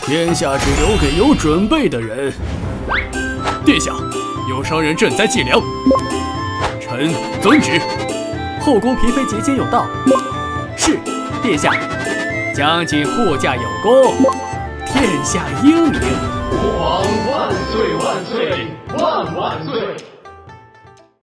天下只留给有准备的人。 殿下，有商人赈灾计粮，臣遵旨。 后宫嫔妃节间有道。是，殿下。将军护驾有功，天下英明。 父皇万岁万岁万万岁！